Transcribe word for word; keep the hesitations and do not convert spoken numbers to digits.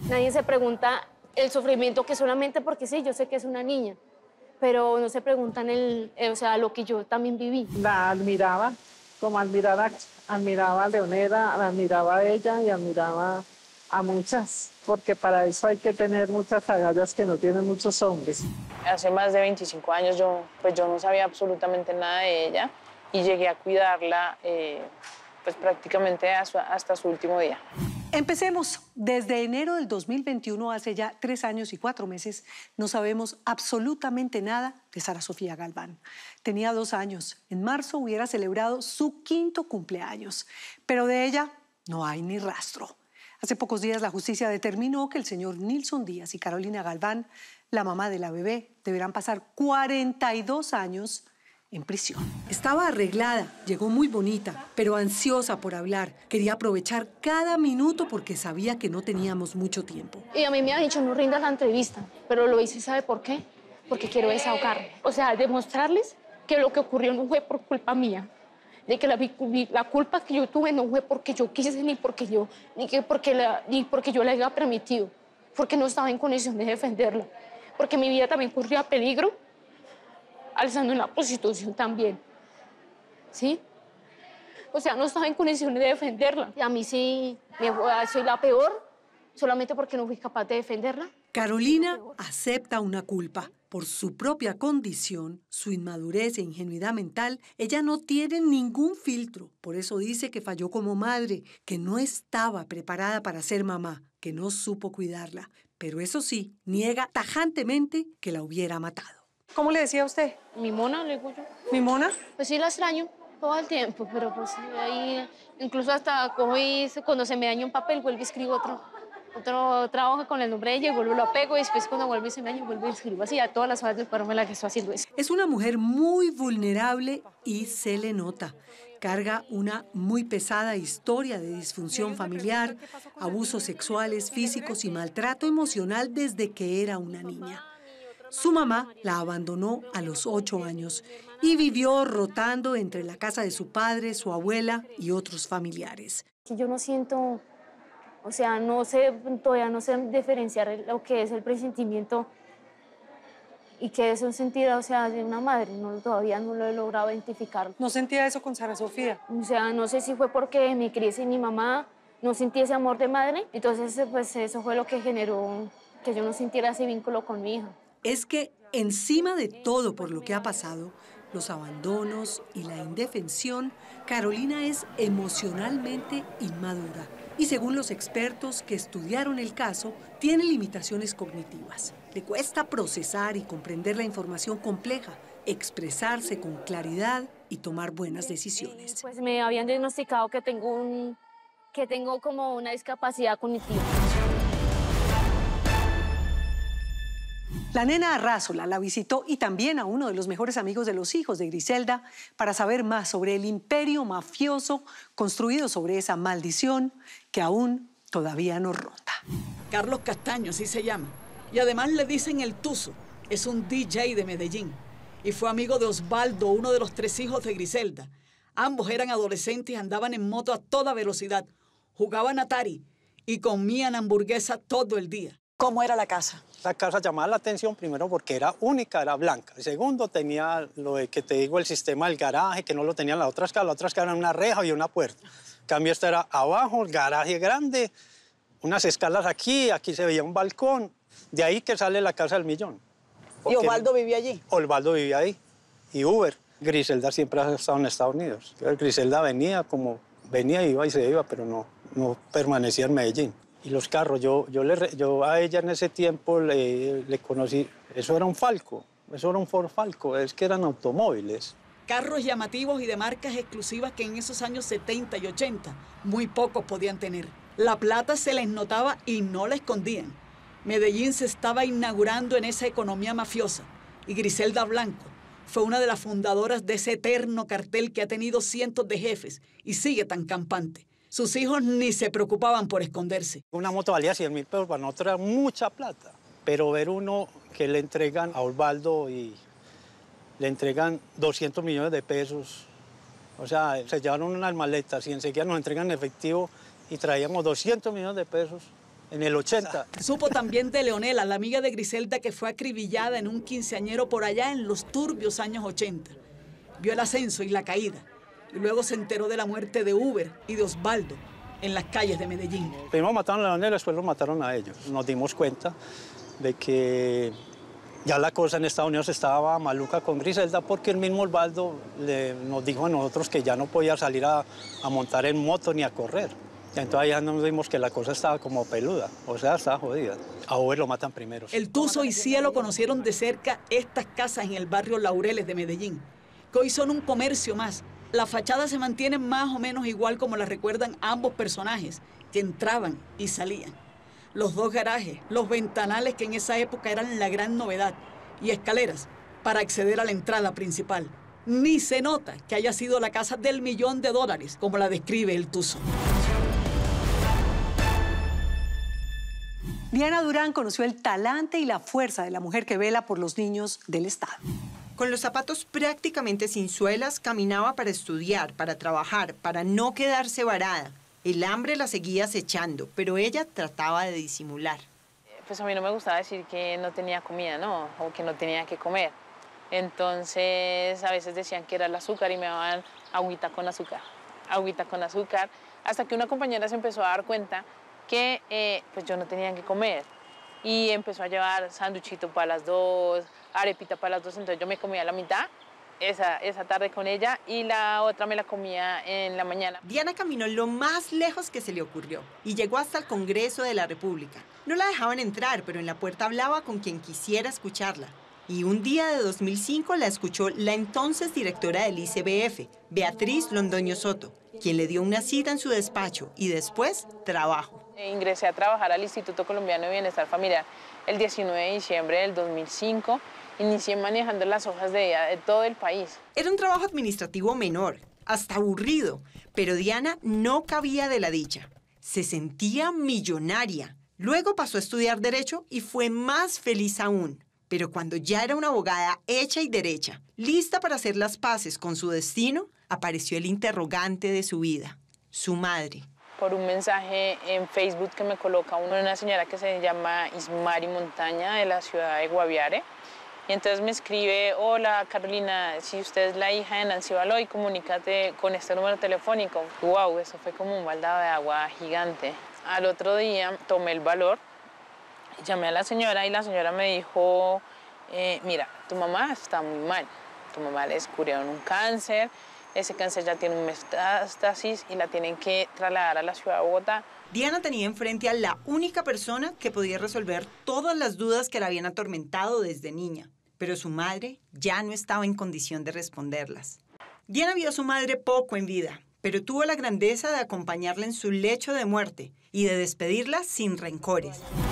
Nadie se pregunta el sufrimiento que solamente porque sí, yo sé que es una niña, pero no se preguntan el, el, o sea, lo que yo también viví. La admiraba, como admiraba, admiraba a Leonela, la admiraba a ella y admiraba a muchas, porque para eso hay que tener muchas agallas que no tienen muchos hombres. Hace más de veinticinco años yo, pues yo no sabía absolutamente nada de ella y llegué a cuidarla eh, pues prácticamente hasta, hasta su último día. Empecemos. Desde enero del dos mil veintiuno, hace ya tres años y cuatro meses, no sabemos absolutamente nada de Sara Sofía Galván. Tenía dos años. En marzo hubiera celebrado su quinto cumpleaños, pero de ella no hay ni rastro. Hace pocos días la justicia determinó que el señor Nilson Díaz y Carolina Galván, la mamá de la bebé, deberán pasar cuarenta y dos años en prisión. Estaba arreglada, llegó muy bonita, pero ansiosa por hablar. Quería aprovechar cada minuto porque sabía que no teníamos mucho tiempo. Y a mí me ha dicho, no rindas la entrevista, pero lo hice, ¿sabe por qué? Porque quiero desahogarme. O sea, demostrarles que lo que ocurrió no fue por culpa mía. De que la, la culpa que yo tuve no fue porque yo quise, ni porque yo, ni, que porque la, ni porque yo la haya permitido, porque no estaba en condición de defenderla, porque mi vida también corría peligro, alzando en la prostitución también, ¿sí? O sea, no estaba en condiciones de defenderla. Y a mí sí, me, soy la peor, solamente porque no fui capaz de defenderla. Carolina acepta una culpa. Por su propia condición, su inmadurez e ingenuidad mental, ella no tiene ningún filtro. Por eso dice que falló como madre, que no estaba preparada para ser mamá, que no supo cuidarla. Pero eso sí, niega tajantemente que la hubiera matado. ¿Cómo le decía a usted? Mi mona, le digo yo. ¿Mi mona? Pues sí la extraño todo el tiempo, pero pues ahí, incluso hasta cojo y cuando se me daña un papel, vuelvo y escribo otro. Otro trabajo con el nombre de ella y vuelvo, lo pego y después cuando vuelve ese año vuelvo y escribo así. A todas las horas del cuadro me la que estoy haciendo eso. Es una mujer muy vulnerable y se le nota. Carga una muy pesada historia de disfunción familiar, abusos sexuales, físicos y maltrato emocional desde que era una niña. Su mamá la abandonó a los ocho años y vivió rotando entre la casa de su padre, su abuela y otros familiares. Yo no siento... O sea, no sé, todavía no sé diferenciar lo que es el presentimiento y qué es un sentido, o sea, de una madre. No, todavía no lo he logrado identificar. ¿No sentía eso con Sara Sofía? O sea, no sé si fue porque me crié sin mi mamá, no sentí ese amor de madre. Entonces, pues eso fue lo que generó que yo no sintiera ese vínculo con mi hija. Es que encima de todo por lo que ha pasado, los abandonos y la indefensión, Carolina es emocionalmente inmadura. Y según los expertos que estudiaron el caso, tiene limitaciones cognitivas. Le cuesta procesar y comprender la información compleja, expresarse con claridad y tomar buenas decisiones. Pues me habían diagnosticado que tengo, un, que tengo como una discapacidad cognitiva. La nena Arrázola la visitó y también a uno de los mejores amigos de los hijos de Griselda para saber más sobre el imperio mafioso construido sobre esa maldición que aún todavía nos ronda. Carlos Castaño, así se llama. Y además le dicen el Tuzo. Es un D J de Medellín. Y fue amigo de Osvaldo, uno de los tres hijos de Griselda. Ambos eran adolescentes y andaban en moto a toda velocidad. Jugaban Atari y comían hamburguesa todo el día. ¿Cómo era la casa? La casa llamaba la atención primero porque era única, era blanca. Y segundo, tenía lo de que te digo, el sistema del garaje, que no lo tenían las otras casas. Las otras casas eran una reja y una puerta. En cambio, esta era abajo, el garaje grande, unas escalas aquí, aquí se veía un balcón. De ahí que sale la casa del millón. ¿Y Osvaldo vivía allí? Osvaldo vivía ahí. Y Uber. Griselda siempre ha estado en Estados Unidos. Griselda venía como, venía, iba y se iba, pero no, no permanecía en Medellín. Y los carros, yo, yo, le, yo a ella en ese tiempo le, le conocí, eso era un Falco, eso era un Ford Falco, es que eran automóviles. Carros llamativos y de marcas exclusivas que en esos años setenta y ochenta muy pocos podían tener. La plata se les notaba y no la escondían. Medellín se estaba inaugurando en esa economía mafiosa y Griselda Blanco fue una de las fundadoras de ese eterno cartel que ha tenido cientos de jefes y sigue tan campante. Sus hijos ni se preocupaban por esconderse. Una moto valía cien mil pesos, para nosotros era mucha plata. Pero ver uno que le entregan a Osvaldo y le entregan doscientos millones de pesos. O sea, se llevaron unas maletas y enseguida nos entregan efectivo y traíamos doscientos millones de pesos. en el ochenta. Supo también de Leonela, la amiga de Griselda que fue acribillada en un quinceañero por allá en los turbios años ochenta. Vio el ascenso y la caída. Y luego se enteró de la muerte de Uber y de Osvaldo en las calles de Medellín. Primero mataron a Leonela, después lo mataron a ellos. Nos dimos cuenta de que ya la cosa en Estados Unidos estaba maluca con Griselda porque el mismo Osvaldo le, nos dijo a nosotros que ya no podía salir a, a montar en moto ni a correr. Entonces ya nos dimos que la cosa estaba como peluda, o sea, estaba jodida. A Uber lo matan primero. El Tuzo y Cielo conocieron de cerca estas casas en el barrio Laureles de Medellín, que hoy son un comercio más. Las fachadas se mantienen más o menos igual como las recuerdan ambos personajes, que entraban y salían. Los dos garajes, los ventanales que en esa época eran la gran novedad, y escaleras para acceder a la entrada principal. Ni se nota que haya sido la casa del millón de dólares, como la describe el Tuzo. Diana Durán conoció el talante y la fuerza de la mujer que vela por los niños del Estado. Con los zapatos prácticamente sin suelas, caminaba para estudiar, para trabajar, para no quedarse varada. El hambre la seguía acechando, pero ella trataba de disimular. Pues a mí no me gustaba decir que no tenía comida, ¿no? O que no tenía que comer. Entonces, a veces decían que era el azúcar y me daban agüita con azúcar, agüita con azúcar, hasta que una compañera se empezó a dar cuenta que eh, pues yo no tenía que comer. Y empezó a llevar sanduchito para las dos, arepita para las dos, entonces yo me comía la mitad esa, esa tarde con ella y la otra me la comía en la mañana. Diana caminó lo más lejos que se le ocurrió y llegó hasta el Congreso de la República. No la dejaban entrar, pero en la puerta hablaba con quien quisiera escucharla. Y un día de dos mil cinco la escuchó la entonces directora del I C B F, Beatriz Londoño Soto, quien le dio una cita en su despacho y después trabajo. Ingresé a trabajar al Instituto Colombiano de Bienestar Familiar el diecinueve de diciembre del dos mil cinco. Inicié manejando las hojas de vida de todo el país. Era un trabajo administrativo menor, hasta aburrido, pero Diana no cabía de la dicha. Se sentía millonaria. Luego pasó a estudiar Derecho y fue más feliz aún. Pero cuando ya era una abogada hecha y derecha, lista para hacer las paces con su destino, apareció el interrogante de su vida, su madre. Por un mensaje en Facebook que me coloca una señora que se llama Ismari Montaña de la ciudad de Guaviare. Y entonces me escribe: hola Carolina, si usted es la hija de Nancy Baloy, comunícate con este número telefónico. Wow, eso fue como un baldado de agua gigante. Al otro día tomé el valor, llamé a la señora y la señora me dijo, eh, mira, tu mamá está muy mal, tu mamá le descubrieron un cáncer, ese cáncer ya tiene un metástasis y la tienen que trasladar a la ciudad de Bogotá. Diana tenía enfrente a la única persona que podía resolver todas las dudas que la habían atormentado desde niña, pero su madre ya no estaba en condición de responderlas. Diana vio a su madre poco en vida, pero tuvo la grandeza de acompañarla en su lecho de muerte y de despedirla sin rencores.